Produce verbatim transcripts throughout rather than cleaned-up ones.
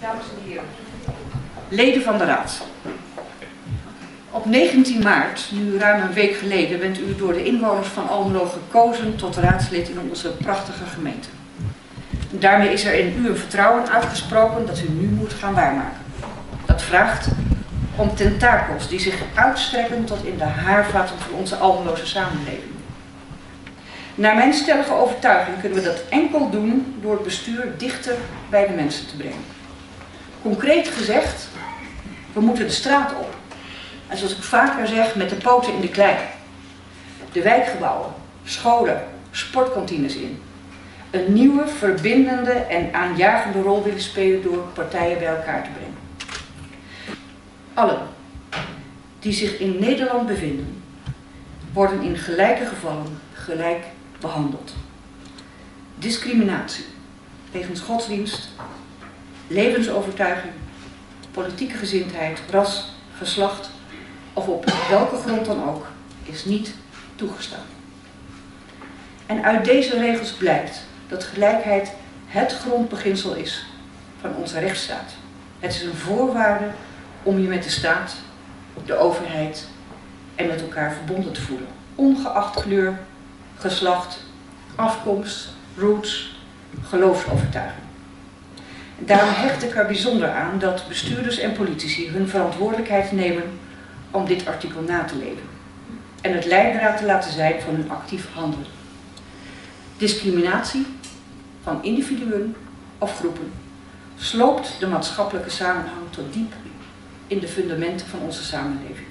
Dames en heren, leden van de Raad. Op negentien maart, nu ruim een week geleden, bent u door de inwoners van Almelo gekozen tot raadslid in onze prachtige gemeente. Daarmee is er in u een vertrouwen uitgesproken dat u nu moet gaan waarmaken. Dat vraagt om tentakels die zich uitstrekken tot in de haarvaten van onze Almeloze samenleving. Naar mijn stellige overtuiging kunnen we dat enkel doen door het bestuur dichter bij de mensen te brengen. Concreet gezegd, we moeten de straat op. En zoals ik vaker zeg, met de poten in de klei. De wijkgebouwen, scholen, sportkantines in. Een nieuwe, verbindende en aanjagende rol willen spelen door partijen bij elkaar te brengen. Allen die zich in Nederland bevinden, worden in gelijke gevallen gelijk behandeld. Discriminatie wegens godsdienst, levensovertuiging, politieke gezindheid, ras, geslacht of op welke grond dan ook is niet toegestaan. En uit deze regels blijkt dat gelijkheid het grondbeginsel is van onze rechtsstaat. Het is een voorwaarde om je met de staat, de overheid en met elkaar verbonden te voelen, ongeacht kleur, geslacht, afkomst, roots, geloofsovertuiging. Daarom hecht ik er bijzonder aan dat bestuurders en politici hun verantwoordelijkheid nemen om dit artikel na te leven en het leidraad te laten zijn van hun actief handelen. Discriminatie van individuen of groepen sloopt de maatschappelijke samenhang tot diep in de fundamenten van onze samenleving.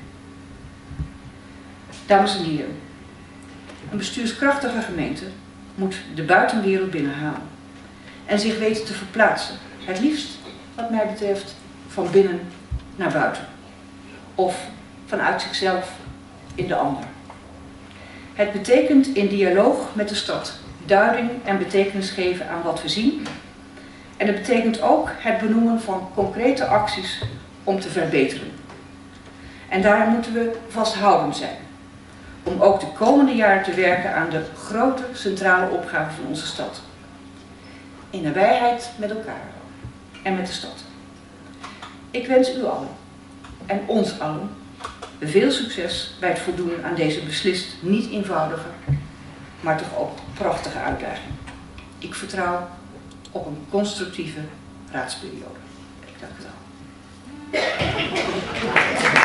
Dames en heren, een bestuurskrachtige gemeente moet de buitenwereld binnenhalen en zich weten te verplaatsen. Het liefst, wat mij betreft, van binnen naar buiten. Of vanuit zichzelf in de ander. Het betekent in dialoog met de stad duiding en betekenis geven aan wat we zien. En het betekent ook het benoemen van concrete acties om te verbeteren. En daar moeten we vasthoudend zijn. Om ook de komende jaren te werken aan de grote centrale opgave van onze stad. In nabijheid met elkaar en met de stad. Ik wens u allen en ons allen veel succes bij het voldoen aan deze beslist niet eenvoudige, maar toch ook prachtige uitdaging. Ik vertrouw op een constructieve raadsperiode. Dank u wel.